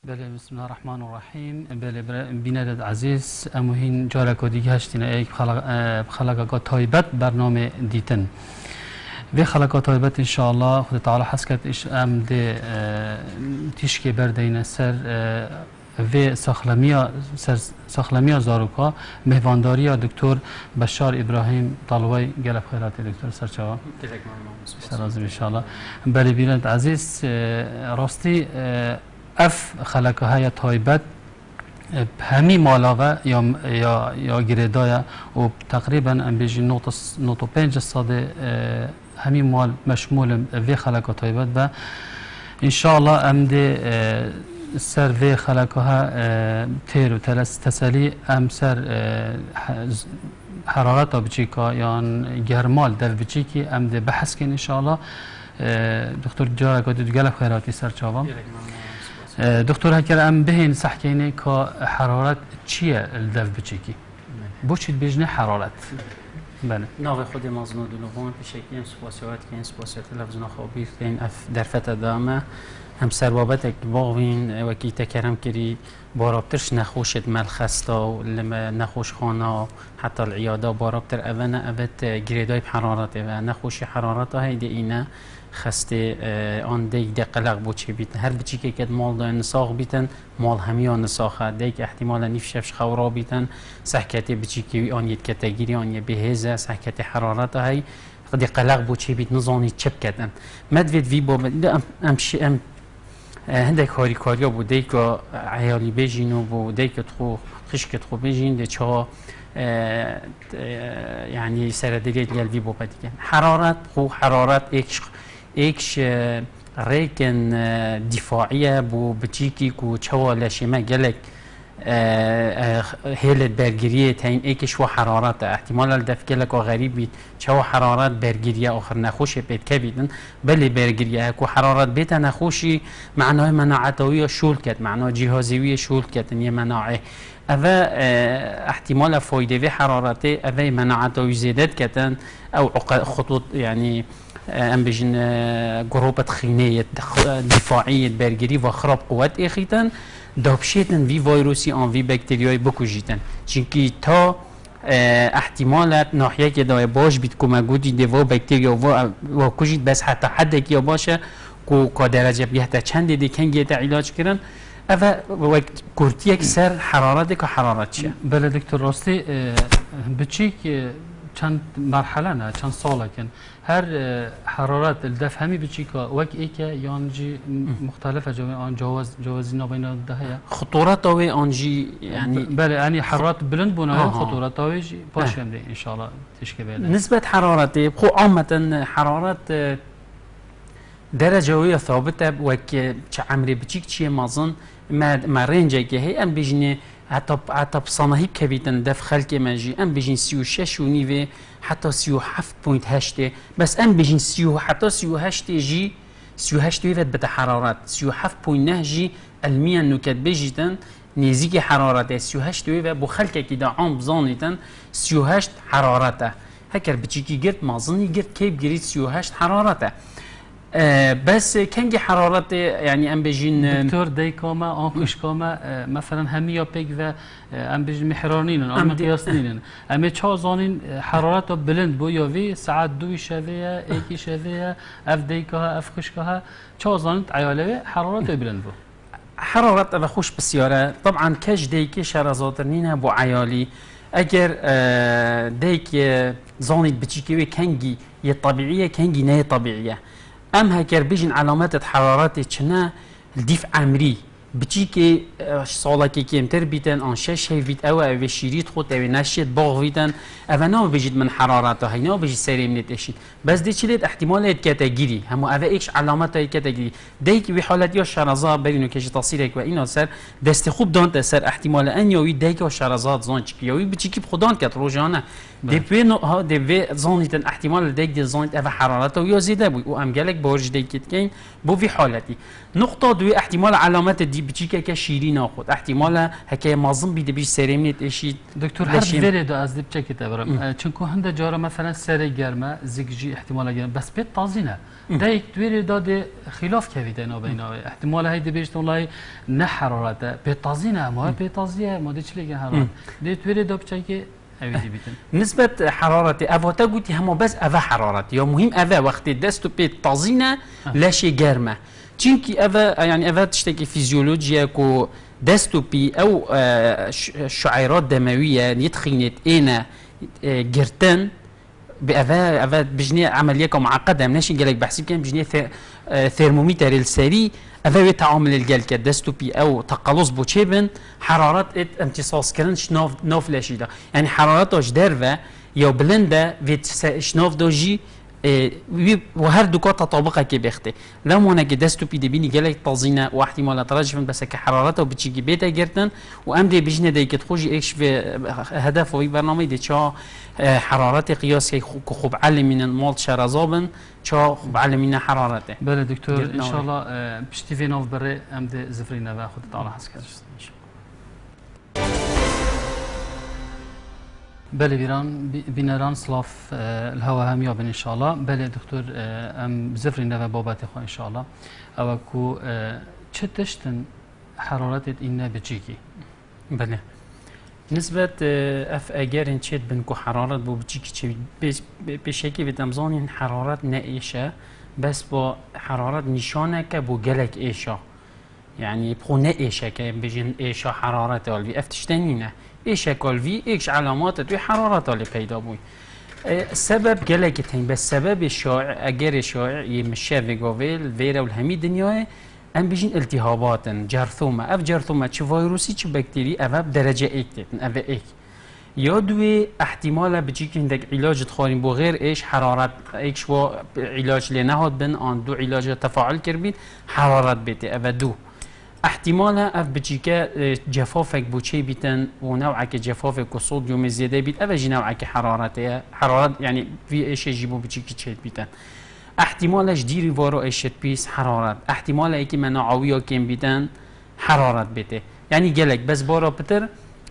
بله بسم الله الرحمن الرحیم. بله بیننده عزیز اموهین جاره کدیگه هشتین ایک خلقا تایبت برنامه دیتن و خلقا تایبت انشاءالله خود تعالی حسکت ام ده تیشکی بردین سر و ساخلمیا زاروکا مهوانداری دکتر بشار ابراهیم طالوی گلف خیرات دکتر سرچاوا سرازم انشاءالله. بله بیننده عزیز راستی اف خلقه های تایبت همی مالاوه یا گریدایا و تقریبا ام بیجی نوتو 5 ساده همی مال مشمول وی خلقه تایبت و انشاءالله ام ده سر وی خلقه ها تیر و تسلی ام سر حرارت بچیکا یا گرمال در بچیکی ام ده بحث کن انشاءالله. دکتر جارا کدی گلف خیراتی سر چاوام دکتر هکر ام بهین سحکینه که حرارت چیه الدف بچیکی بوچید بیجنه حرارت بله ناوی خود مازنو دلوان بشکیم سپاسیات که این سپاسیات لفظنا خوابی که این در فتح دامه هم سربابتك باغين وكي تكرم كري بارابترش نخوشت ملخستا لما نخوش خانه حتى العيادة بارابتر أبنا أبت جريداي بحرارته و نخوش حرارته هيدي إينا خسته آن دیگ ده قلق بوچه بیتن هر بچی که کد مال دا نساخ بیتن مال همیان نساخه دیگ احتمالا نیف شفش خورا بیتن سحکت بچی که آن ید کتگیری آن یه بهزه سحکت حرارت های قد قلق بوچه بیت نزانی چپ کدن مدوید وی با امشی ام هندک هاریکاریا بود دیگ عیالی بیجینو بود دیگ تخو خشکت خو بیجین ده چه يعني سردريت قلبي بو بديكن حرارة خو حرارة ايكش ريكن دفاعية بو بتيكي كو تشوا لشما قالك هيلت برجريه تاين ايكش وحرارات احتمال الدفك لك غريب تشوا حرارات برجريه اخر نخوش بيت كبيدن بل برجريه كو حرارات بيت نخوشي معناه مناعتويه شولكت معناه جهازيه شولكت يعني مناعه أذا احتمال فايدة في حرارته أذا مناعته زيادت كتن أو خطوط يعني أم بيجن جروبة خينية دفاعية برجري وخراب قوات إخيتن دابشيتن في فيروسي أن في بكتيرياي بكوجيتن چونكي تا احتمالات ناحية كده باش بتكون موجودة دوا بكتيريا و كوجيت بس حتى حد كي باشه كو درجة بيحتاج چند دي كان جيت علاج كرن أفا وقت كورتيك سر حرارتك وحرارت شيء. بله دكتور راستی بچیک چند مرحله نه چند ساله کن هر حرارت الدف همی بچیکا وقت ایکه یانجی مختلفه جوازی نابین ده هیا خطورت اوی آنجی یعنی بله یعنی حرارت بلند بونه خطورت اوی پاشم ده ان شاء الله تشکه بله نسبت حرارت خو عامه حرارت درجه وی ثابته وک چه عمری بچیک چیه مازن ما رنجه که هی ام بجنه حتی بصناهی کبیتن دف خلق ماجی ام بجن 36 و نیوه حتی 37.8 بس ام بجن 30 حتی 38 جی 38 ویفت بتا حرارت 37.9 جی علمیا نکت بجیتن نزیک حرارت 38 ویفت بو خلق که دا عام بزانیتن 38 حرارته هکر بچیکی گرد مازنی گرد کیب گرید 38 حرارته بس كنجي حرارته يعني ام بيجين دكتور ديكوما انكش كوما مثلا هميا بيك و ام بيجين محرانين ام قياسنين ام چا زانين حرارته بلند بو يوي ساعات 2 شويه 1 شويه اف ديكا اف خشكها چا زانين عياله حرارته بلند بو حرارته بخوش بسياره طبعا كاش ديكي شرازاترنين بو عيالي اگر ديك زانيت بتشيكي كنجي يا طبيعيه كنجي نه طبيعيه ام هكر بيجن علامات حرارات چنا الديف عمري بچي كي صالك كي امتر بيتن ان شش هيفيت او شيريت خود او نشيت باغ بيتن انا بيجد من حرارته هينا بيجي سريمنت اشي بس دي چليت احتمال كاتيجوري هم او اكش علامات كاتيجوري ديك بحالت يا شرزا بينو كش تصيرك واينو سر دست خوب دانت سر احتمال ان يوي ديك شرزات زانچ يوي بچي كي خدان كات روجانا دي بينو ها دي في زانيتن احتمال ديك دي زانيت او حرارته يا زياده بو ام قالك بورج ديك كاين بو في حالتي نقطه دو احتمال علامات دی بچیکه که شیرین آخود احتمالا هکه مازم بیده بیش سرمنیت اشید دکتر هر ویری دو از دیب چکی تبرم چونکو هنده جارا مثلا سر گرمه زیگجی احتمالا گرمه بس بیت تازینه ده یک ویری داده خلاف کویده اینا بینا احتمالا هیده بیشت والله نه حرارته بیت تازینه ما بیت تازیه ما دی چلی حرارت دیت ویری دو بچکی نسبة حرارة أفوتا قلتي هم بس أفا حرارة يا مهم أفا وقت دستو بيت طازينة لا شيء جرمة تشينكي أفا يعني أفا تشتكي فيزيولوجيا كو دستو بي أو شعيرات دموية يتخينت إينا جرتن بأفا بجنيه عملية معقدة مناش نقول لك بحسب كان بجنيه ثيرمومتر السري أفا تعامل الجلكة دستوبي أو تقلص بوتشيبن حرارات امتصاص كرن شنوف لاشيدا يعني حراراتش درفة يو بلندا فيت شنوف دوجي وهر دوكا تطابقها كي بيختي لما انا دستوبي دي بيني جالك طازينه واحتمال تراجفن بس كحرارته بتشي بيتا جرتن وام دي بيجنا دي كتخوجي ايش في هدف في برنامج دي تشا حرارات قياس خوب علم من المال شرزابن تشا خوب علم من حرارته بله دكتور ان شاء الله بشتي في نوف بري ام دي زفرينا باخذ على حسكر بله بینران سلاف الهوا هم یابن انشالله بله دکتر ام زفری نوه بابت خواه انشالله او کو چه تشتن حرارت اینه بچیکی بله نسبت اف اگر این چید بن کو حرارت بو بچیکی چه بشکی بدمزان حرارت نئیشه بس با حرارت نشانه که بو گلک ایشا يعني بخو نئیشه که بجن ایشا حرارت الوی افتشتنینه ایش کالوی ایش علامات توی حرارت آلی پیدا بوی سبب گلک تین بس سبب شایع اگر شایع یمشه وگاویل ویره والهمی دنیاه ام بیشین التهاباتن جرثومه اف جرثومه چه ویروسی چه بکتری اف درجه ایک تیتن اف ایک یا دوی احتمال بچی که هندک علاج تخوریم بو غیر ایش حرارت ایش و علاج لنهاد بن آن دو علاج تفاعل کربید حرارت بیتی اف دو احتمالا اف بچیکه جفافك بوچه بیتن و نوعك جفافك و صوديوم زياده بيت افجي نوعك حرارته حرارت يعني في ايش يجيبوا بچيكي تشيت بيتن احتمالش ديري وارو ايشت بيس حرارت احتمال ايكي مناعوية كيم بيتن حرارت بيته يعني جلك بس بارا بتر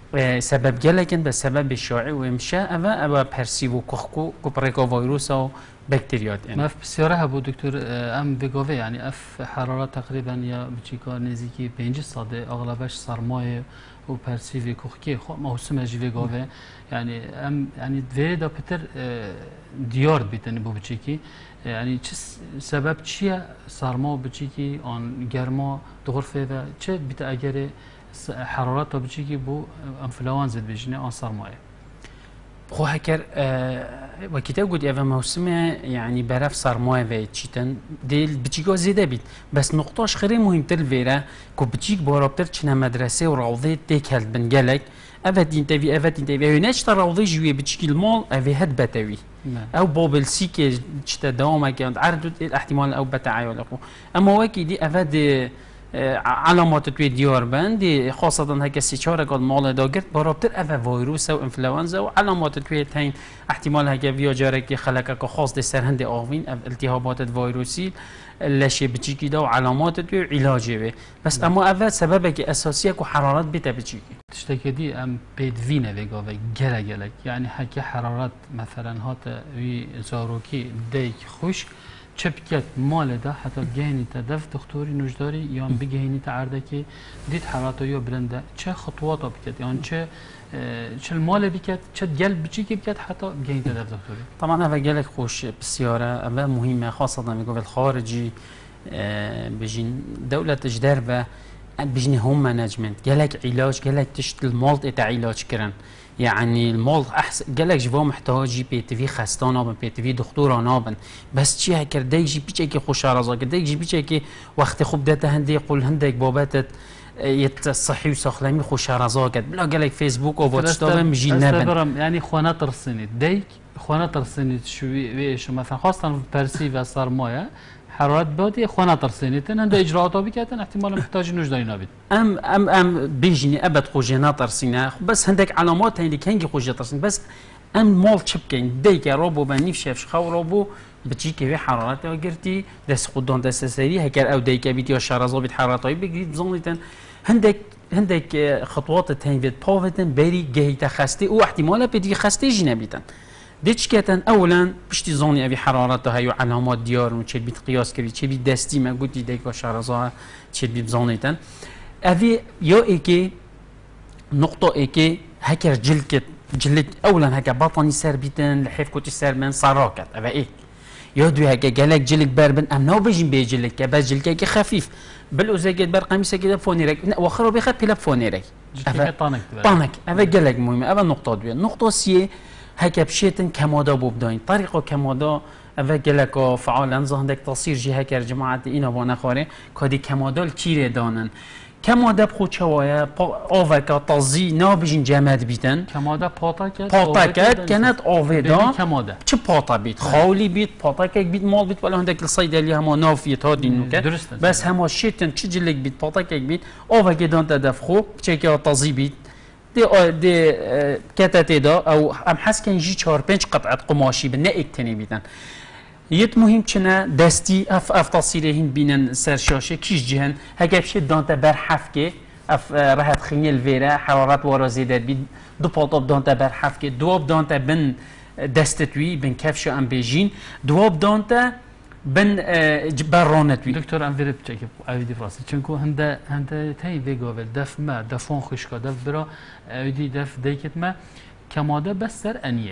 سبب جلكن بس سبب الشائع ومشى افا برسيفو كوخكو كوبريكو فيروس او بكتيريات يعني ما في بسيارة ابو دكتور ام بيغوفي يعني اف حرارة تقريبا يا بچيكا نزيكي 5 ساده اغلبش سرمایه و برسيفي كوخكي خو موسم اجي بيغوفي يعني ام يعني فيدا بتر ديار بيتن بو بچيكي يعني چه سبب چيه سرما بچيكي ان گرما دغرفه و چه بيت اگر حرارت بچيكي بو انفلونزا بيجني ان سرمایه خو هكر وكتاب قد ايفا موسمه يعني برف سرمایه و چیتن دل بچيكو زياده بيت بس نقطاش خيري مهمتر فيرا كو بچيك بارابتر چنه مدرسه و روضه ديكل بنجلك افت انتوي افت انتوي ناش ترى روضه جويه بچيكي المال افي هد بتوي او بابل سيكي چتا دوما كانت عرض الاحتمال او بتاعي اخو اما وكي دي افت علامات توی دیار بند خاصة هک سیچاره قد مال داگرد برابطر اف ویروس و انفلونزا و علامات توی تین احتمال هک ویاجاره که خلقه که خاص ده سرهند آوین التهابات ویروسی لشه بچیکی دا و علامات توی علاجه به بس اما اول سبب که اساسیه که حرارت بیت بچیکی تشتكي دي ام بيت فينا فيجا جلا جلا يعني حكي حرارات مثلا هات وي زاروكي ديك خوش چپکت مال ده حتی گهینی تدف دکتری نجداری یا بگهینی تعرضه که دید حرارت یا بلنده چه خطوات بکت یعنی چه المال بکت چه جل بچی که بکت حتی گهینی تدف دکتری طبعا هذا جلك خوش بسيارة أبا مهمة خاصة بيقول الخارجي بجين دولة تجدربة بجين هم مانجمنت جلك علاج جلك تشت المال تاع علاج كرن يعني المال احسن قالك جوا محتاجي بي تي في خستانا بي تي في دكتور نابن بس چی هکر دیجی پیچه که خوش رازا که دیجی پیچه که وقت خوب داته هندی قول هندك باباتت يت صحي وسخلمي خوش رازا كد بلا قالك فيسبوك او واتساب مجي نبن يعني خوانات رسنت ديك خوانات رسنت شو مثلا خاصه برسي و سرمایه حرارت بادی خانه ترسینیتن هنده اجراعات بکتن احتمال محتاج نجدایی نبید ام بیجنی ابد خوجه ترسینه بس هندك علامات هندي كانجي خوجه ترسين بس ام مال چپ کن دیگه رابو به نیف شفش خو رابو بچی که حرارت او گرتی دست خودان دست سری هکر او دیگه بیت یا شرازا بیت حرارتایی بگیرید بزنیدن هندك خطوات تاني بيت بافتن بري جهيت خستي واحتمال بدي خستي جنبيتن ديش كاتن اولا بشتي زوني ابي حرارته هي علامات ديار وشي بيت قياس كبي شي بيت دستي ما قلتي ديك شرازا شي بيت زونيتن افي يو ايكي نقطه ايكي هكر جلد اولا هكا بطني سر بيتن لحيف كنت سر من صراكت افا ايه يودو هكا قالك جلك بربن ام نو بيجين بيجلك بس جلك خفيف بالوزاجت بر قميصه كده فونيرك واخره بيخد بلا فونيرك طانك افا قالك مهم افا نقطه دويه نقطه سي هكا بشيتن كمودا بوبداين طريقه كمودا افا قالك فعالا زهندك تصير جي هكا جماعه اينا وانا خوري كدي كمودا الكيره دانن كماده بخود شوايا اوفاكا تازي نابجين جماد بيتن كماده باتاكات كانت اوفيدا كماده چه باتا بيت خاولي بيت باتاكك بيت مال بيت ولا هندك الصيدلي هما نافيت هادي نوكا بس هما شيتن تشجلك بيت باتاكك بيت اوفاكا دانتا دفخو تشيكا تازي بيت دي كاتاتيدا او ام حس كان جي 4 5 قطعه قماشي بنائك تاني بيتن يت مهم كنا دستي اف تصيرهن بين سر شاشه كيش جهن هكا بشي دانتا برحفكي اف راحت خيل فيرا حرارات ورا زيادات بي دو بوطوب دانتا برحفكي دوب دانتا بن دستتوي بن كفش ام بيجين دوب دانتا بن برونتوي دكتور ام فيرب تشيك ايدي فراسي چونكو هنده تاي فيغوفل دف ما دفون خشكا دف برا ايدي دف ديكت ما كماده بس سر انيه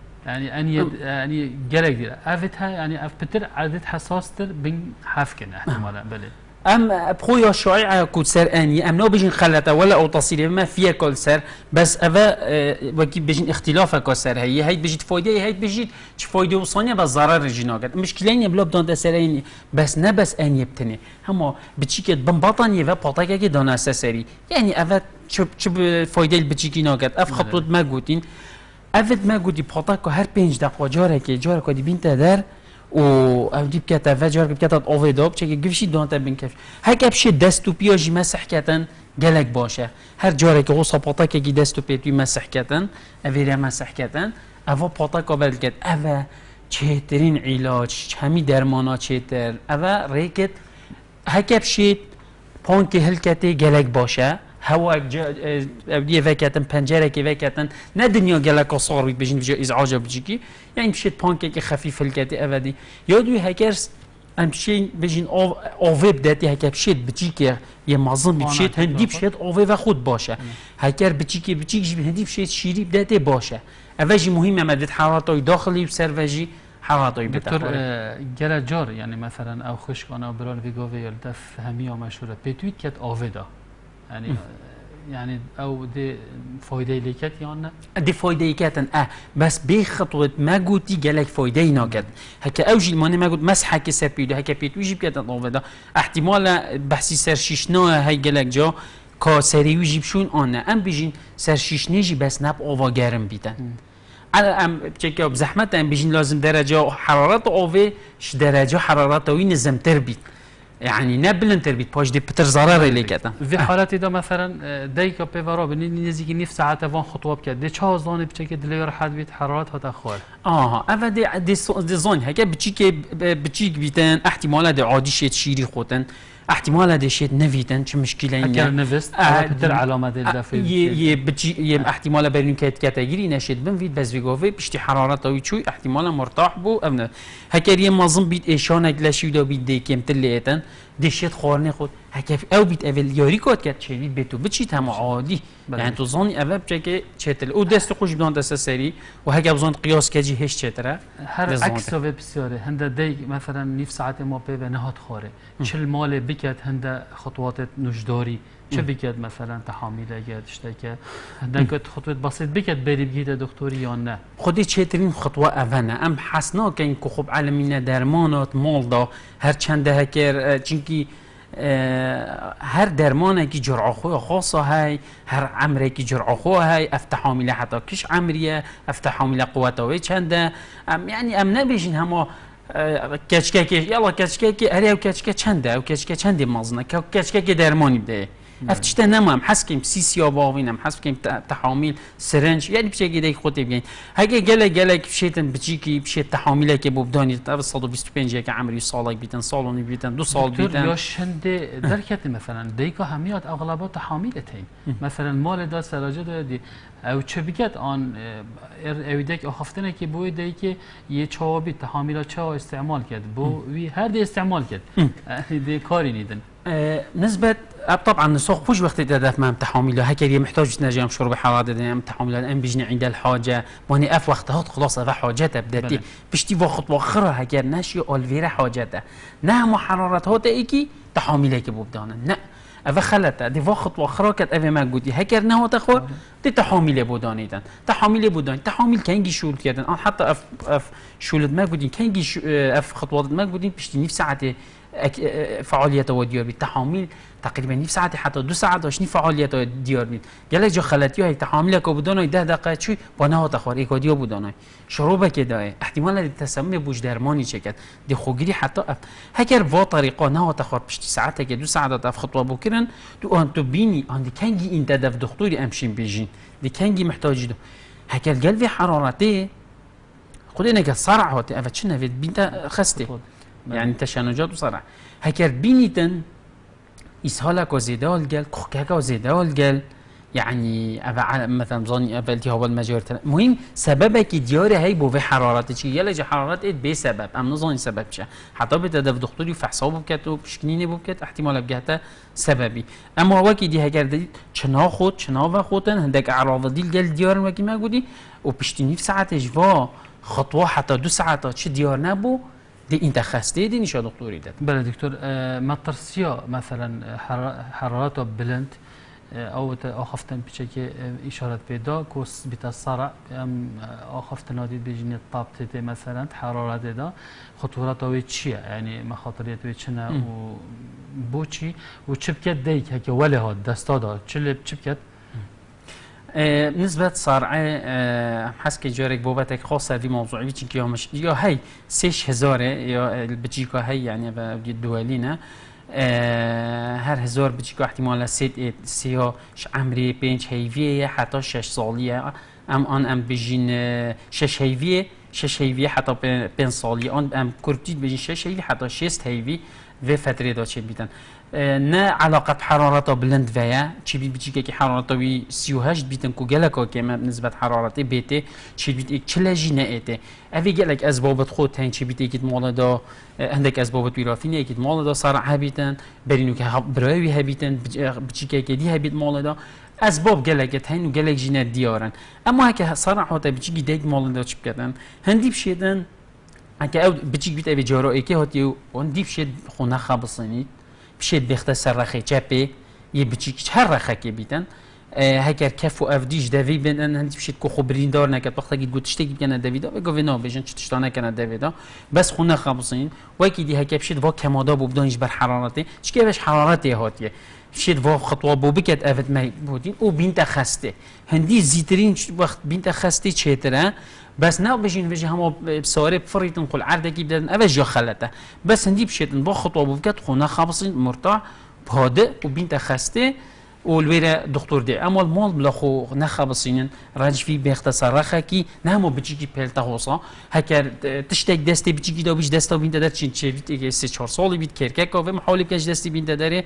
يعني جالك دي افتها يعني اف بتر عدد حساستر بين حافكن احتمالا بلي ام بخويا شعيعه كود سر اني ام نو بيجين خلته ولا او تصير ما فيها كل سر بس افا وكي بيجين اختلافك سر هي بيجي فايده هي بيجي فايده وصانيه بس ضرر جيناقت مشكلين يبلو بدون سرين بس نه بس اني بتني هم بتشيك بنبطني و بطاقه كي دون اساسري يعني افا شو فايده بتشيكي ناقت اف خطوط ما قوتين افد ما قدي بحطاكو هر 5 دقيقه جارك دي بنت در و او دي بكاتا فجر بكاتا اوفيدوب تشي گفشي دونتا بنكف هكا بشي دستو بياجي مسح كاتن قالك باشه هر جارك غو صباطاكي دستو بيتي مسح كاتن افيرا مسح كاتن افا بحطاكو بلكت افا چهترين علاج همي درمانا چهتر افا ريكت هكا بشي بانكي هلكتي قالك باشه هوا اوديه وکتن پنجره که وکتن نه دنیا گلک صار بید بجین وجه ازعاج بجیکی یعنی بشید پانکیک خفیف الکتی اودی یادوی هکرس امشي بجين اوفي بداتي هكا بشيت بتيكي يا معظم بشيت هندي بشيت اوفي واخد باشه هكر بتيكي هندي بشيت شيري بداتي باشه افاجي مهمه ماده حرارته داخلي وسرفجي حرارته دكتور جرا جار يعني مثلا او خشك انا برال فيغوفي الدف هميه مشهوره بتويت كات اوفيدا يعني او دي فايده ليكت یا نه دي فايده كاتن بس بخطوه ما قلتي قالك فايده ناقد هكا اوجي الماني ما قلت مسحه كسبيدو هكا بيتو يجيب كاتن اوفدا احتمال بحثي سر شيشنا هي قالك جا كاسري يجيب شون انا ام بيجين سر شيشنيجي بس ناب اوفا گرم بيتن على ام بچكه بزحمت ام بيجين لازم درجه حرارت اوفي ش درجه حرارته وين زمتر بيت يعني نبلن تربيت باش دي بتر ضرر اللي كده في حالات ده مثلا دايكا بيفارا بني نزيكي نف ساعات وان خطوه بكد دي چه زون بچكه دليور حد بيت حرارات هتاخر اما دي زون هكا بچيك بيتن احتمال ده عادي شيت شيري خوتن احتمال هذا شيء نفيتن شو مشكله يعني نفست بتر علامه الدفع ي احتمال برين كاتيجوري نشيد بنفيد بس فيغوفي بشتي حرارته ويشوي احتمال مرتاح بو امنا هكاري معظم بيت ايشان اجلاشي دو بيت دي كم تليتن دشيت خورني خود هكا او بيت اول يوري كات كات شيء بيتو بتشي تم عادي يعني تو زوني اول بچكه چتل او دست خوش بدون دست سري وهكا بزون قياس كجي هيش چتره هر عكس و بسياره هند دي مثلا نيف ساعت ما به نهات خوره چل مال بكت هند خطوات نجداري چه بكت مثلا تحامل اگر اشتكى هندك خطوات بسيط بكت بري بگيره دكتوري یا نه خودي چترين خطوه اونه ام حسنا كاين كخب علمينا درمانات مالدا هر چند هكر چنكي هر درمانه کی جرعه خو خاصه هاي هر عمره کی جرعه خو هاي افتح حامله حتى كش عمريه افتح حامله قوته وي چنده يعني ام نبيجين هما كچكه يلا كچكه اريو كچكه چنده او كچكه چندي مازنه كچكه درماني بده افتشت نمام حس كيم سيسيا باوينم حس كيم تحامل سرنج يعني بشي كده خودت بين هاجي جلك بشيتن بتجيكي بشيت تحامله كي بوداني تاع 125 که عمری سالک بیتن سالونی بیتن 2 سال بیتن یا شنده درکت مثلا دیگه همیات اغلبات تحامیلتین مثلا مال دا سراجه دادی او چه بگید آن اویدک آخفتنه که بوی دی که یه چابی تحامیل چا استعمال کرد بو وی هر دی استعمال کرد دی کاری نیدن نسبة طبعا نسوق خوش وقت تدف ما تحامل هكذا محتاج نجام شرب حرارة دم تحامل الان بيجني عند الحاجة واني اف وقت هات خلاص اف حاجته بدتي بشتي وقت واخرها هكذا ناشي الفيرا حاجته نعم حرارة هات ايكي تحاملك بودانا لا اف خلت دي وقت واخرها كت اف ما قلتي هكذا نهو تخو دي تحامل بودانيدن تحامل كانجي شول كردن حتى اف شولد ما قلتي كانجي اف خطوات ما قلتي بشتي نفس ساعته فعالیت و دیار بید تحامل تقریبا نیم ساعت حتی 2 ساعت داشتنی فعالیت و دیار بید گله جا خلطی های تحامل که بودانای 10 دقیقه چی با نه تخوار ایکادیا بودانای شروع که داره احتمال تسمم بوج درمانی چکت دی خوگیری حتی هکر وا طریقه نه تخوار پشت ساعت که 2 ساعت اف خطوه بکرن تو بینی آن دی کنگی این تدف دکتری امشین بیجین دی کنگی محتاجی دو هکر قلبی حرارتی خودی نگه صرع هاتی اف چه نوید بینت خسته يعني تشنجات وصرع هكر بينيتن إسهالك وزيدال جل كوكاكا وزيدال جل يعني مثلا بظني التهاب المجاري مهم سببك دياري هي بو في حرارات شي يلا جا حرارات بسبب ام نظن سبب شه حتى بتدف دكتوري فحصاب بكتو بشكنيني بكت احتمال بجهته سببي اما وقت دي هكر دي چنا خود چنا و خودن هندك اعراض دي جل ديار وكي ما قولي وبشتني في ساعه جوا خطوه حتى 2 ساعات چه ديار نبو دي انت خسته دي نشا دكتوري ده بله دكتور ما ترسيا مثلا حرارته بلند او اخفتن بشكل اشاره بيدا كوس بتصرع اخفتن نادي بيجني الطاب تي مثلا حراره ده خطورته چيه يعني مخاطريته وچنا و بوچي وچبكت ديك هكا ولا هاد دستادا چلب چبكت نسبة صارعة حس که جارك بوبتك خاصة في موضوعي چی که همش یا هی 6000 یا بتجيكا هي يعني الدولينا هر هزار بتجيكا احتمال سيا عمري 5 هيفيه حتى 6 ساليه ام بيجين 6 هيفيه حتى 5 ساليه ام كورتيت بيجين 6 هيفيه حتى 6 هيفي في فتره دا چه بيتن نه علاقه حرارته بلند ويا چی بيجي که حرارته وي 38 بيتن کو گلکا که نسبت حرارته بیت چی بیت چلاجی نه ایته اوی گلک اسباب خود تن چی بیت که مال دا عندك اسباب ویرافینه که مال دا صرع هبیتن برینو که برای هبیتن بچی که دی هبیت مال دا اسباب گلکت هن و گلک جینه دیارن اما که صرع هاته بچی دیگ مال دا چپ کردن هندی بشیدن اگه او بچی بیت اوی جارو که هاتی اون دی بشید خونه خبصنی بشيت بيختصر رخي جابي يبتشي هر رخي كبيتن هكر كفو افديش دافي بين ان انت بشيت كو خبرين دار نكت وقت قيد قلت تشتكي كان دافيدا بيجوفينو بيجن تشتانا كان دافيدا بس خونا خابصين وكي دي هكا بشيت فو كمادا بودانيش بر حرارتي شكي باش حرارتي هاتيه بشيت فو خطوه بو بكت افت ما بودين او بنت خسته هندي زيترين وقت بنت خسته تشيترا بس ناو بيجين بيجي هم بصواري بفريتن كل عرضه كي بدن افجا خلته بس هندي بشيت بو خطوه بو بكت خونا خابصين مرتاح بهادئ وبنت خسته والويرة دكتور دي أما المال بلاخو نخبصين راج في باختصار رخاكي نهمو بتجيكي بيلتا هوصا هكر تشتاك دستي بتجيكي دو بيش دستا بين تدار چين چه 3-4 سالي بيت كيركاكا و محاولي بكاش دستي بين تداره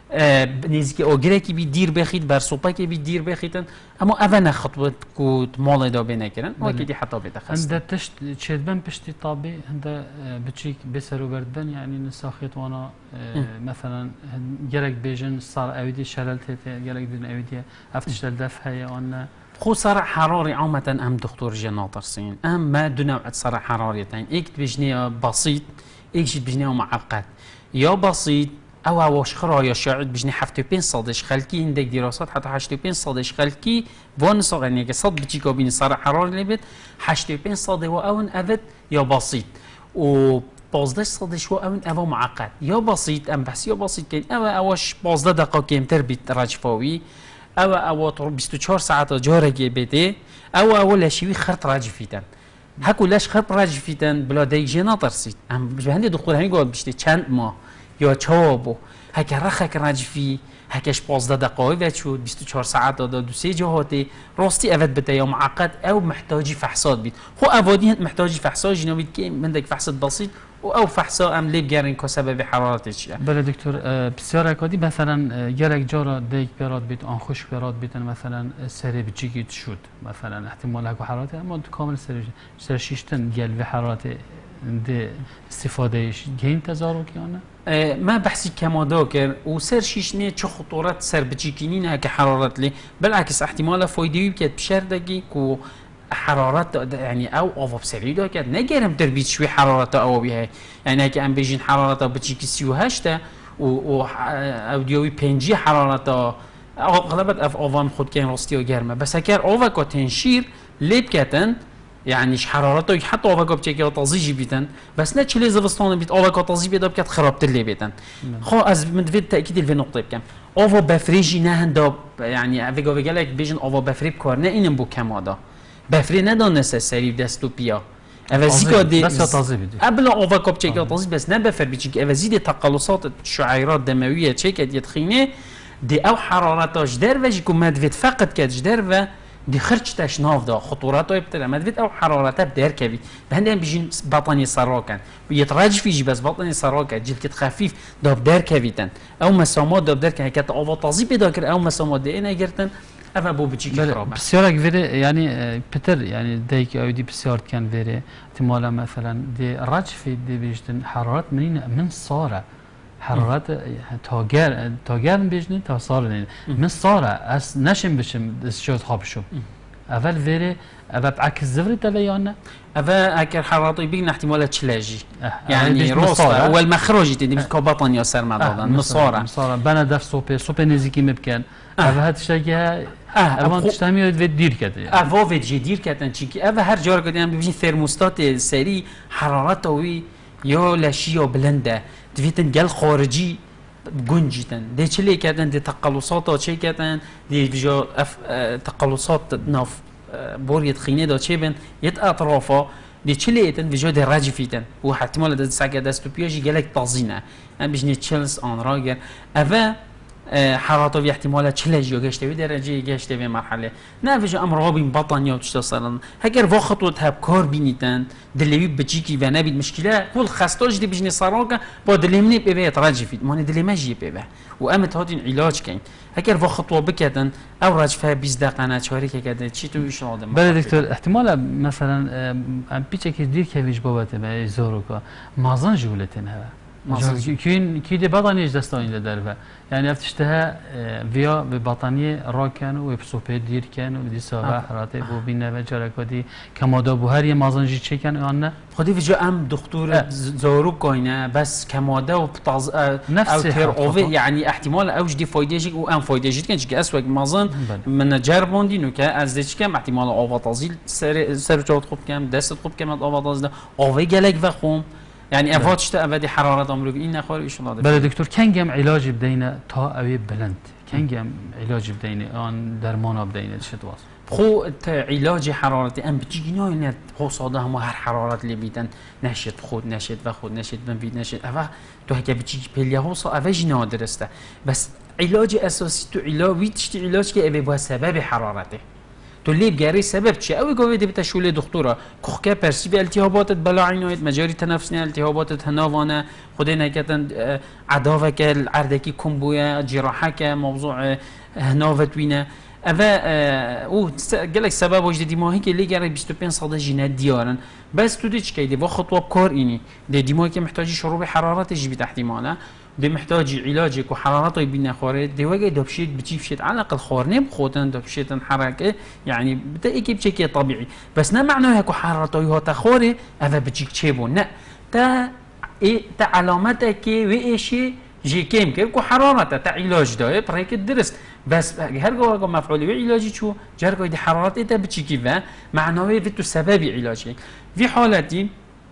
نزيكي اوگرهكي بي دير بخيت بر سوپاكي بي دير بخيتن اما اول خطوه كود مال دا بينا كرن واكيد حتى بتخصص عند تشت تشدبن بشتي طابي عند بتشيك بسرو بردن يعني نساخيت وانا مثلا جرك بيجن صار اودي شللت جرك بين اودي افتش الدف هي انا خو صرع حراري عامة ام دكتور جناطر سين اما دو نوع صرع حراريتين ايك بجنيه بسيط ايك بجنيه معقد يا بسيط او وشخرا یا شاید بجنی 75 صدش خلکی عندك دراسات حتى 85 صدش خلکی وان صار يعني صد بتجيكو بين صار حراري لبت 85 صد و اون افت یا بسيط و 15 صدش و اون او معقد یا بسيط ام بس یا بسيط كاين اوش 15 دقيقه كمتر بيت راجفاوي او 24 ساعه جارجي بيتي او شيء خرط راجفيتن هكو لاش خرط راجفيتن بلا ديجينا ترسيت ام بهندي دكتور هني قال بشتي چند ما یا چابو هک رخک رجفی هکش 15 دقایق و شد 24 ساعت داده دو سه جهاتی راستی اوت بده یا معقد او محتاجی فحصات بید خو اوادی محتاجی فحصات جنابید که من دک فحصات بسيط او فحصا ام لیب گرین که سبب حرارتش بله دکتر بسیار اکادی مثلا یک جا دیگ برات بیت آن خوش برات بیتن مثلا سری بچیکیت شد مثلا احتمال هک حرارت اما کامل سر شیشتن گل و حرارت ده استفادهش گین تزارو کیانه ما بحثي كما داكر وسر شيشني چه خطورات سر بچيكينين هكا حرارات لي بالعكس احتمال فايدة بكت بشردقي كو حرارات يعني او اوف بسري داكر نگرم تربيت شوي حرارات او بها يعني هكا ام بيجين حرارات بچيكي 38 و اوديوي 5 حرارات اغلبت اف اوفام خود كان راستي وگرمه بس هكر اوفا كو تنشير لبكتن يعني حرارته حتى اوفاكو بتشيكي تازيجي بيتن بس نه چلي زوستون بيت اوفاكو تازي بيدا بكت خربت اللي بيتن خو از من في تاكيد الفي نقطه بكم اوفا بفريجي نه هنداب يعني افيجو فيجالك بيجن اوفا بفريب كور نه اینم بو کمادا بفري نه دون نسسري دستوبيا افزيكو دي بس تازي بيدي قبل اوفاكو بتشيكي تازي بس نه بفر بتشيكي افزيدي تقلصات الشعيرات الدمويه تشيكي يتخينه دي او حرارتاش در وجيكو مدفت فقط كاتش در دي خرج تشناف دا خطوراته يبتلى مدفت او حرارته بدير كبي بهندم بيجين بطني سراكن بيتراج فيجي بس بطني سراكن جلد خفيف دا بدير كبيتن او مسامات دا بدير كهكت او تازي بيداكر او مسامات دي انا جرتن اما بو بتشيك خرابه بسيار كفيري يعني بتر يعني دايك او دي بسيار كان فيري احتمال مثلا دي راج في دي بيجتن حرارات من صاره حرارت تاگر بیشتر تا سال نید من صاره از نشیم بشم شود خواب شو اول ویره اول عکس زفری تبیانه اول اگر حرارتی بین احتمال چلاجی يعني روستا والمخرجي تدي كبطن يا سر معضلان مصاره بنا دف سوبر نزيكي مبكان اول هاد شيء اما تشتمي دير كده افو فيجي دير كده چيكي اول هر جار قديم بيجي ثرموستات سري حرارته وي يا لاشي يا بلنده دویتن گل خارجی گنجیدن دی چلی کردن دی تقلصات ها چه کردن دی بجا تقلصات ناف بوریت خینه دا چه بین یت اطرافا دی چلی ایتن بجا دی رجفیتن و احتمال دا سعی دستو پیاجی گلک تازینه ام بجنی چلس آن راگر اوه حرارته في احتمالات چلج یا گشته به درجه گشته به مرحله نه وجه امر بین بطن یا تشتصلن هگر وقت خطوت هب کار بینیتن دلیوی بچیکی و نبید مشکله کل خستاج دی بجنی سراغ با دلیمنی به تراجفید معنی دلیمجی به و امت هاتین علاج کن هگر وقت خطوه بکردن او رجفه 20 دقیقه نه چاری که کرده چی تو ایش آدم بله دکتر احتمال مثلا پیچه که دیر که ویج بابته به زوروکا مازن جولتن ها كين دي بطانية دستاني لدرفة يعني افتشتها فيا ببطانية راكن وبسوبر دير كان ودي سابع حراتي بو بينا بجارك ودي كمادا بوهري مازنجي تشي كان انا خدي في ام دكتور زاروك كاينه بس كمادا وبتاز او تير اوفي يعني احتمال اوج دي فايدهجي و ام فايدهجي كان شي اسوق مازن من جربوندي نو كا از ديش كم احتمال اوفاتازيل سر جوت خوب كم دست خوب كم اوفاتاز اوفي گلك وخوم يعني افاتشت ابدي حراره امرو این نخور ایشون داده بله دکتر کنگم علاج بدینه تا اوی بلند کنگم علاج بدینه آن درمان بدینه چه واس خو علاج حرارت ام بتجينا ان هو صاده هم هر حرارت اللي بيتن نشد خود نشد و خود نشد من بيت نشد اوا تو هكا بتجي بليا هو صا اوج نادرسته بس علاج اساسي تو علاج ويتشتي علاج که ابي سبب حرارته تو ليب جاري سبب شيء او قوي دي بتشولي دكتوره كوخكا برسيبي التهابات بلاعينويت مجاري تنفسيه التهابات هناوانه خدينا كتن عداوه العردكي كومبويا جراحه موضوع هناوت وينه اوا او قالك سبب وجد دماغي که لي جاري 25 صد جنيه ديارن بس تو ديش كيدي با خطوه بكار اني دي دماغي که محتاج شروب حرارت جي احتماله دي محتاج علاجك وحرارته يبين خورد دي وجه دبشيت بتشيفشيت على الاقل خورني بخوتن دبشيت حركه يعني بتاكي بشكل طبيعي بس ما معناه هيك حرارته هو تخوري هذا بتجيك تشيبون لا تا ايه تا علامتك وايشي جي كيم كيف حرارته تا علاج ده بريك الدرس بس هر جوه مفعول علاجي شو جرى دي حرارته انت بتشيكي معناه في سبب علاجي في حالتي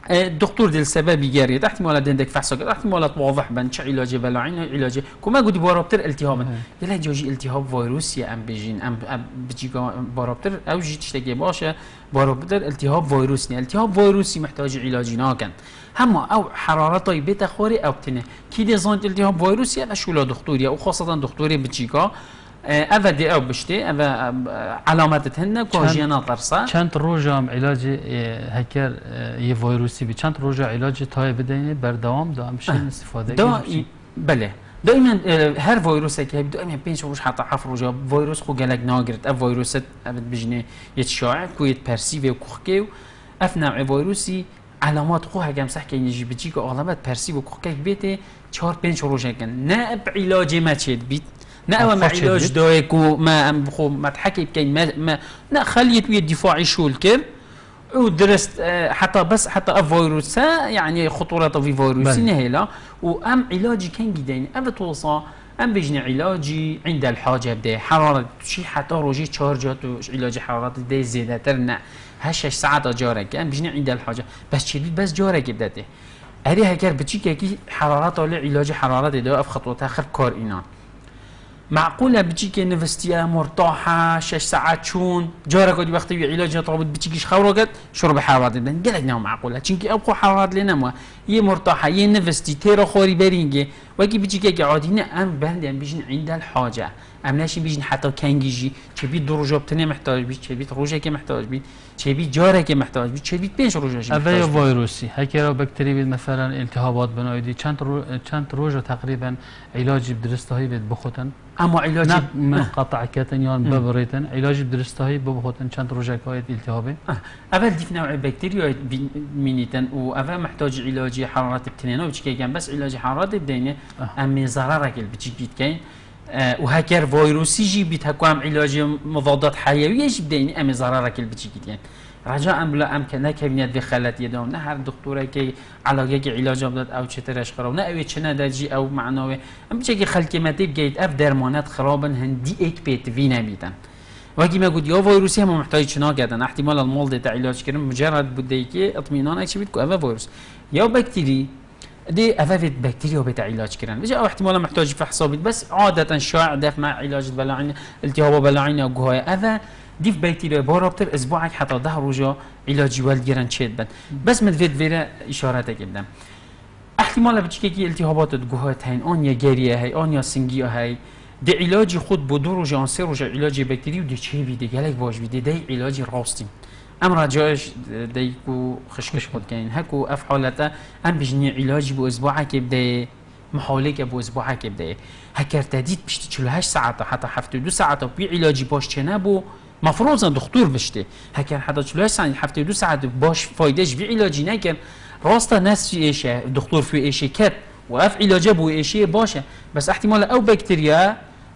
الدكتور دل سبب يجري احتمالات عندك فحص احتمالات واضح بن شو علاج بلاعين علاج كما قلت بارابتر التهاب يلا جوجي التهاب فيروسي ام بيجين ام بيجي بارابتر او جي تشتكي باشه بارابتر التهاب فيروسي التهاب فيروسي محتاج علاج ناكن هما او حرارته بتخوري او بتنه كي دي زانت التهاب فيروسي انا شو لا دكتوري او خاصه دكتوري بيجيكا اذا دي او بشتي اذا علامات هن كوجينا طرسا چند روزا علاج هکر یه ویروسی بی چند روزا علاج تای بدهینه بردوام دام بشین استفاده کنید بله دائما هر فيروس هيك دائما بينش روج حتى حف روجا فيروس خو قالك ناقرت اف فيروسات ابد بجني يتشاع كويت بيرسيفي وكوخكيو اف نوع فيروسي علامات خو هجم صح كاين يجي بتجيك اغلبات بيرسيف وكوخكيك بيتي 4 5 روجا كان نائب علاج ما تشد بيت نأوى مع علاج دويكو ما بخو ما تحكي بكين ما نا خليت ويا الدفاعي شو الكل ودرست حتى بس حتى فيروس يعني خطورة في فيروس نهيلا وام علاجي كان جدين ام توصى ام بيجني علاجي عند الحاجة بدي حرارة شي حتى روجي تشارجات علاج حرارة بدي زيادة ترنا هش ساعات جارك ام بيجني عند الحاجة بس شديد بس جارك بدته هذه هكر بتشي كي حرارات ولا علاج حرارة ده اف خطوة اخر كار اينا معقولة بتجيك نفستيا مرتاحة 6 ساعات شون جارك ودي وقتي علاج طربت بتجيكش خورقت شرب حرارات بن قالنا معقولة چونكي ابقى حرارات لنا ما يه مرتاحة يه نفستي تيرا خوري برينجي وكي بتجيك عادينا ام بهندن بيجن عند الحاجة ام ناشي بيجن حتى كانجيجي تبي درجة بتني محتاج بي تبي روجه كي محتاج بي تبي جارك محتاج بي تبي 5 روجه اوه فيروسي هكذا بكتيري بيد مثلا التهابات بنايدي چند روجه تقريبا علاج بدرستهي بيد بخوتن اما علاج من قطع كاتن يان ببريتن علاج بدرستهي ببخوتن چند روجه كايت التهابه اول ديف نوع بكتيريا مينيتن واول محتاج علاج حرارة بتنينه بتشكي كان بس علاج حرارة بدينه ام ضررك اللي بتجيك كاين وهكر فيروسي جي بتهكوام علاج مضادات حيويه جي بديني ام ضررك اللي بتجيك يعني رجاء لا امكن كابينت بخلات يدهم نهر دكتوره كي علاجه علاج بدات او چترش خراب نه اوي چنه دجي او معنوي ام بچي خلكمتي بجيت اف درمانات خرابن هندي اك بيت فينا بيتن وقتی ما قلت يا فيروسي هم محتاج چنا کردن احتمال المولد تاع علاج کردن مجرد بده که اطمینان چی بید کو اوا فيروس یا بکتری دي افافت بكتيريا بتاع علاج كران بيجي او احتمال محتاج فحص بس عاده شائع دف مع علاج البلاعين التهاب بلاعين او جهايه اذا ديف بكتيريا بارابتر اسبوعك حتى ظهر رجا علاج والجيران شد بس مدفيد فيرا اشاراتك قدام احتمال بتشكي كي التهابات الجهايه هين اون يا جاريه هي اون يا سنجيه هي دي علاج خود بدور رجا انسر رجا علاج بكتيريا ودي تشي بيدي قالك باش بيدي دي علاج راستين ام راجعش ديكو خشكش خود كاين هكو اف حالته ام بجني علاج بو اسبوعك يبدا محاولك بو اسبوعك يبدا هكر تديد بشتي 48 ساعه حتى 72 ساعه بي علاج باش چنابو مفروض دكتور بشتي هكر حتى 48 ساعه 72 ساعه باش فايدهش في علاجي نكن راسته ناس في ايش الدكتور في ايش كت واف علاج بو ايش باشه بس احتمال او بكتيريا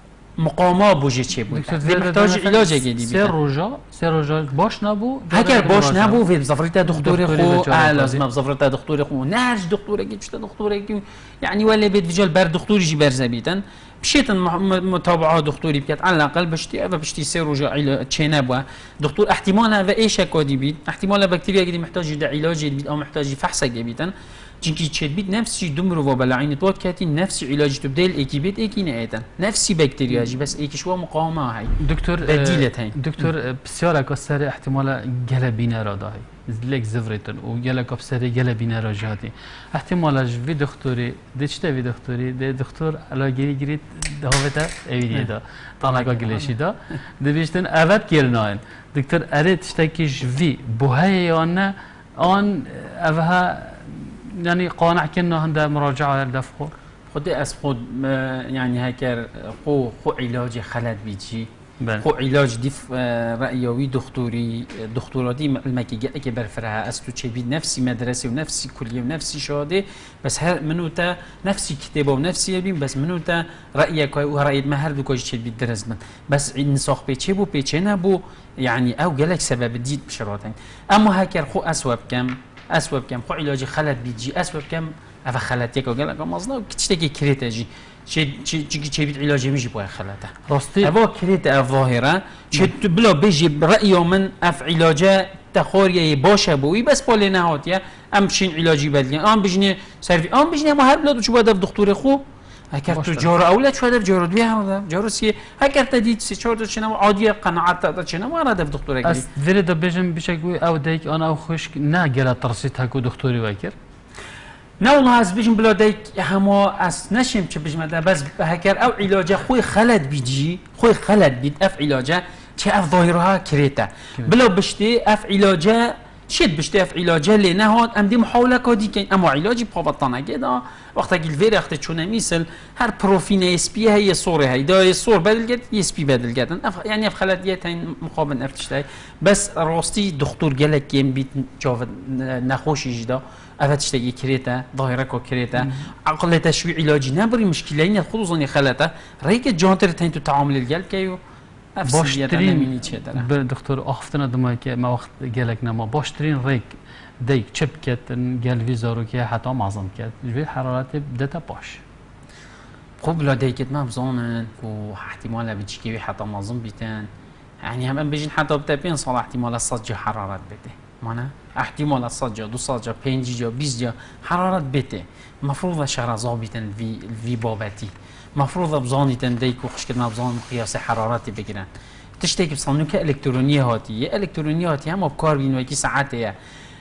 مقاما بوجه چه بود محتاج علاج جدید سه روزا باش نبو هکر باش نبو في بزفرت دكتور خو لازم بزفرت دكتور خو نرج دكتور کی چت دكتور کی يعني ولا بيت فيجال بر دكتور جي برزبيتن مشيت متابعه دكتوري بكت على الاقل بشتي ابا بشتي سه روزا تشينابوا دكتور احتمال هذا ايش كودي بيت احتمال بكتيريا جديد محتاج علاج جديد او محتاج فحص جديد چونکی چه بید نفسی دمرو و بلعین توات کاتی نفسی علاج تبدیل اکیبیت اکی نهایتن نفسی بکتریاجی بس اکیشوا مقاومه های دکتر بدیلت های دکتر بسیار اکثر احتمال گلبینه را داری زلک زفرتن و گلک ابسر گلبینه را جاتی احتمالش وی دکتری دیچته وی دکتری دی دکتر علاجی گرید دهوته ایدی دا تانگا گلیشی دا دیشتن اوت گرناین دکتر ارید تشتکیش وی بوهای یا نه آن اوها يعني قانع كنا هندا مراجعة دفخو خد خود يعني هكر خو علاج خلد بيجي خو علاج ديف رأيوي دكتوراتي المكي جاء برفرها أستو تشبي نفسي مدرسة ونفسي كلية ونفسي شهادة بس منوتا نفسي كتابة ونفسي يبين بس منوتا رأيك ورأي ما هردو كوج تشبي الدرس من بس نساق بيتشبو بيتشنا بو يعني أو جالك سبب الديد بشراتين أما هكر خو أسوأ كم خو علاج خلط بيجي أسوأ كم أف خلطيك وقال لك مازنا كتشتكي كريتا جي شيء بيت علاج ميجي بوي خلطه راستي أبغى كريتا الظاهرة شد بلا بيجي برأيه من أف علاجه تخوری باشه بوی بس پول نهاتیه ام بشین علاجی بدلین ام بجنه سروی ام بجنه ما هر بلاد چوبا دف دکتور خو اگر تو جار اولاد شو دف جار دوی هم جار سی اگر تدید سی چهار تا چنم عادی قناعت تا چنم ما دف دکتور اگری از ولی دا بجم بشکوی او دیک آن او خوش نه گرا ترسید هکو دکتوری وکر نه والله از بجم بلادی همه از نشیم چه بجم ده بس هکر او علاج خوی خلد بیجی خوی خلد بید اف علاجه چه اف ظاهرها كريتا بلو بشتي اف علاجه شد بشتي اف علاجه اللي نهاد ام دي محاوله كادي كان اما علاجي بابطانه كده وقت الفير اخت چونه مثل هر بروفين اس بي هي صوره هي دا صور بدل قد اس بي بدل قد يعني اف خلاتيتين مقابل افتشتاي بس راستي دكتور قالك يم بيت جاف نخوش جدا افتشتاي كريتا ظاهره كريتا عقل تشويع علاجي نبري مشكلين خصوصا خلاته ريك جانتر تين تعامل القلب كيو باشترین به دکتر آفتنا دمای که ما وقت گلک نما باشترین ریک دیگ چپ کتن گلوی زارو که حتی معظم کت جوی حرارت دتا باش خوب لا دیگت ما بزانن و احتمال بچی که حتی معظم بیتن يعني هم بيجين حتى بتابين صار احتمال الصجة حرارات بته مانا احتمال الصجة دو صجة 5 جا 20 جا حرارات بته مفروض شهر ضابطا في بابتي مفروض بزاني تنديك وخش كده بزان قياس حرارتي بگیرن تشتكي بصنو كالكترونيه هاتي الكترونيه هاتي هم بكار بين وكي ساعات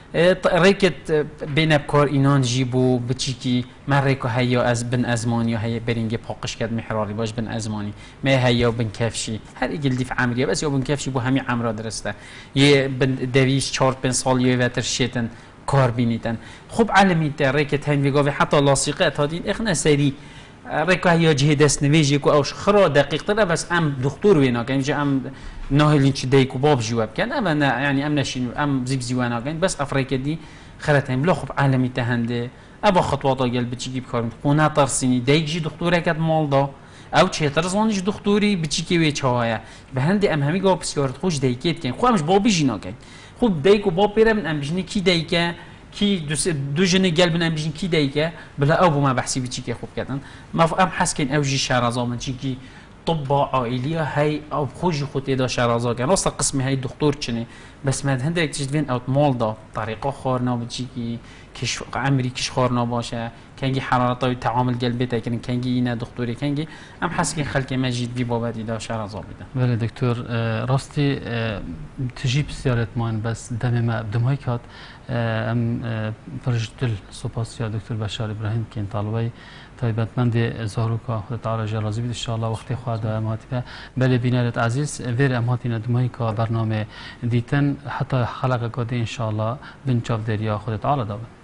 ريكت بين بكار اینان جيبو بتشيكي ما ريكو هيا از بن ازماني هيا برينجي بحقش كد محراري باش بن ازماني ما هيا بن كفشي هر اجل دي في عمريه بس يا بن كفشي بو همي عمره درسته يه بن دويش 4 بن سال يوتر شيتن كار بينيتن خب علمي ريكت هين بيغوي حتى لاصقات هادين اخنا سري ريكو هيا جهدس نويجي كو اوش خرا دقيق تر بس ام دكتور وينا كان جا ام ناهلين چه ديكو باب جواب كان اما يعني ام نشين ام زيب زيوانا كان بس افريقيا دي خرتين بلا خب عالمي تهنده ابا خطوات قال بتجي بكار قونا ترسيني ديجي دكتوره كد مالدا او چه ترزونج دكتوري بتجي وي چاهايا بهندي ام همي گو بسيارت خوش ديكيت كان خو امش بابي جينا كان خب ديكو باب بيرم ام بجني كي ديكا كي دو جن قلبنا بيجين كي دايكا بلا ابو ما بحسي بتشي كي خوب كدن ما ام حسكن اوجي شارازا من تشي طب عائليه هي او خوجي خوتي دا شارازا كان وسط قسم هي دكتور تشني بس ما هندك تشدين اوت مالدا طريقه خورنا بتشي كيش عمري كيش خورنا باشه كانجي حرارته تعامل قلبته كانجي ينا دكتوري كانجي ام حسكن خلك ماجد في بابادي دا شارازا بده بله دكتور راستي تجيب سيارة مان بس دم ما بدمهاي كات ام فرجتل سوباسيا دكتور بشار ابراهيم كين طالبي تایبەتمەندی زاروکا خود تعالی جلازی بید انشاءالله وقتی خواهد امهاتیفه بله بینارت عزیز ویر امهاتین دمایی که برنامه دیتن حتی خلق کادی انشاءالله بین چاف دریا خود تعالی دابن